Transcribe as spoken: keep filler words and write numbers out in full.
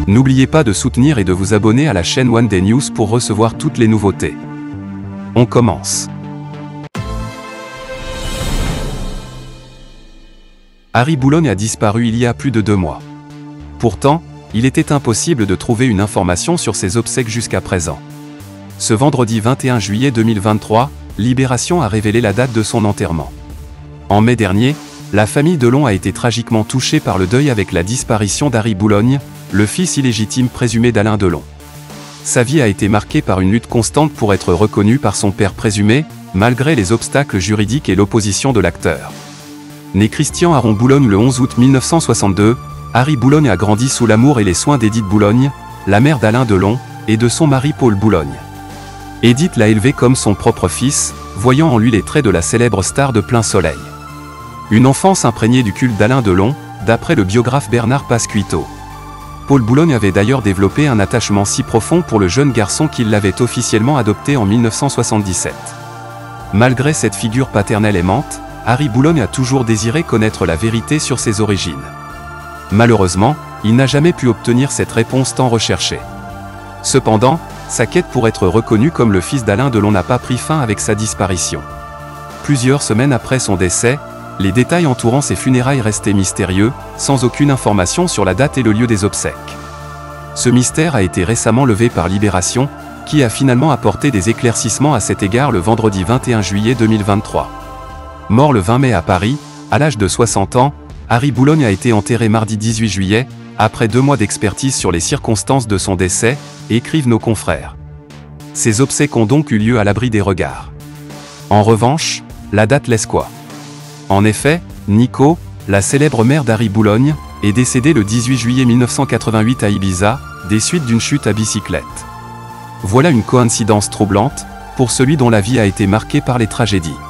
N'oubliez pas de soutenir et de vous abonner à la chaîne One Day News pour recevoir toutes les nouveautés. On commence. Harry Boulogne a disparu il y a plus de deux mois. Pourtant, il était impossible de trouver une information sur ses obsèques jusqu'à présent. Ce vendredi vingt et un juillet deux mille vingt-trois, Libération a révélé la date de son enterrement. En mai dernier, la famille Delon a été tragiquement touchée par le deuil avec la disparition d'Harry Boulogne, le fils illégitime présumé d'Alain Delon. Sa vie a été marquée par une lutte constante pour être reconnu par son père présumé, malgré les obstacles juridiques et l'opposition de l'acteur. Né Christian Aron Boulogne le onze août mille neuf cent soixante-deux, Harry Boulogne a grandi sous l'amour et les soins d'Édith Boulogne, la mère d'Alain Delon, et de son mari Paul Boulogne. Édith l'a élevé comme son propre fils, voyant en lui les traits de la célèbre star de Plein Soleil. Une enfance imprégnée du culte d'Alain Delon, d'après le biographe Bernard Pasquito. Paul Boulogne avait d'ailleurs développé un attachement si profond pour le jeune garçon qu'il l'avait officiellement adopté en mille neuf cent soixante-dix-sept. Malgré cette figure paternelle aimante, Harry Boulogne a toujours désiré connaître la vérité sur ses origines. Malheureusement, il n'a jamais pu obtenir cette réponse tant recherchée. Cependant, sa quête pour être reconnu comme le fils d'Alain Delon n'a pas pris fin avec sa disparition. Plusieurs semaines après son décès, les détails entourant ses funérailles restaient mystérieux, sans aucune information sur la date et le lieu des obsèques. Ce mystère a été récemment levé par Libération, qui a finalement apporté des éclaircissements à cet égard le vendredi vingt et un juillet deux mille vingt-trois. Mort le vingt mai à Paris, à l'âge de soixante ans, Harry Boulogne a été enterré mardi dix-huit juillet, après deux mois d'expertise sur les circonstances de son décès, écrivent nos confrères. Ces obsèques ont donc eu lieu à l'abri des regards. En revanche, la date laisse quoi? En effet, Nico, la célèbre mère d'Harry Boulogne, est décédée le dix-huit juillet mille neuf cent quatre-vingt-huit à Ibiza, des suites d'une chute à bicyclette. Voilà une coïncidence troublante, pour celui dont la vie a été marquée par les tragédies.